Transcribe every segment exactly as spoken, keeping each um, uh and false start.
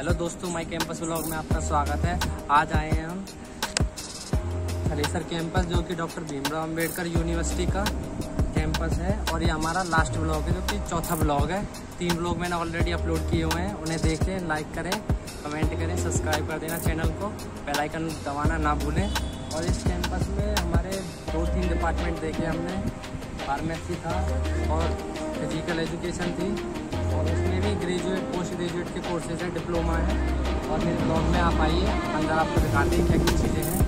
Hello दोस्तों, माई campus vlog में आपका स्वागत है। आज आए हैं हम थ्रेसर कैंपस, जो कि डॉक्टर भीमराव अंबेडकर यूनिवर्सिटी का कैंपस है। और ये हमारा लास्ट व्लॉग है, जो कि चौथा व्लॉग है। तीन व्लॉग मैंने ऑलरेडी अपलोड किए हुए हैं, उन्हें देखें, लाइक करें, कमेंट करें, सब्सक्राइब कर देना चैनल को, बेल आइकन दबाना ना भूलें। और इस कैंपस में हमारे दो तीन डिपार्टमेंट देखे हमने। फार्मेसी था और फिजिकल एजुकेशन थी, और उसमें भी ग्रेजुएट पोस्ट ग्रेजुएट के कोर्सेज हैं, डिप्लोमा है। और मेरे ब्लॉग में आप आइए, अंदर आपको दिखाते हैं क्या क्या चीज़ें हैं।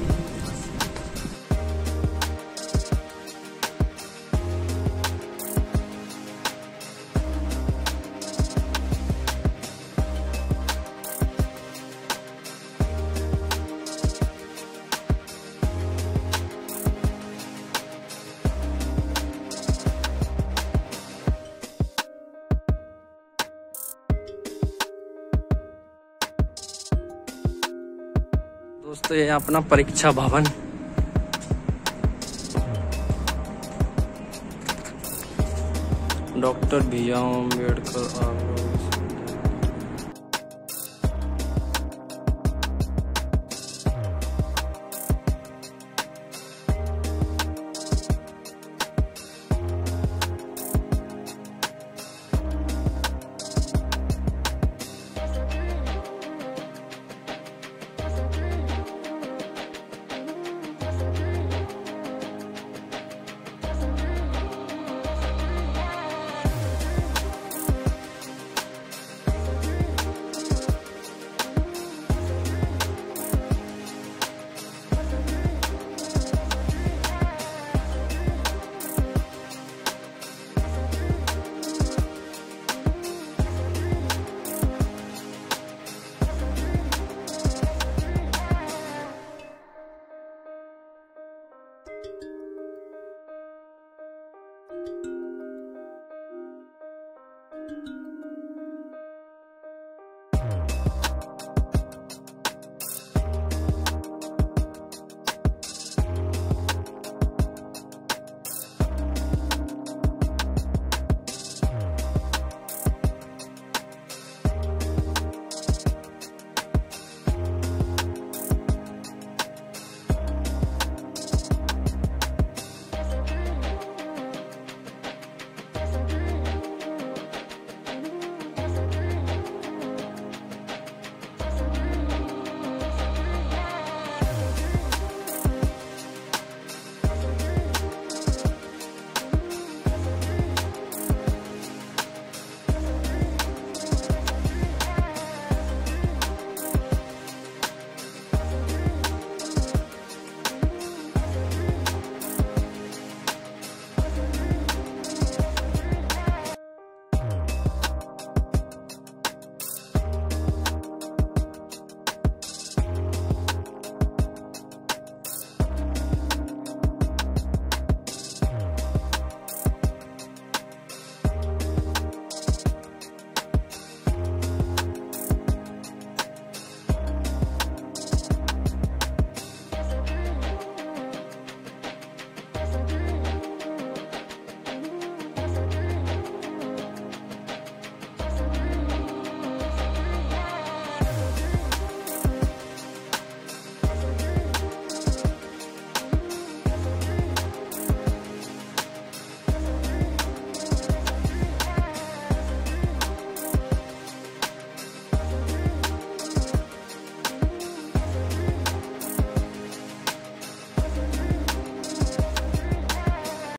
दोस्तों, ये अपना परीक्षा भवन, डॉक्टर भीमराव अंबेडकर।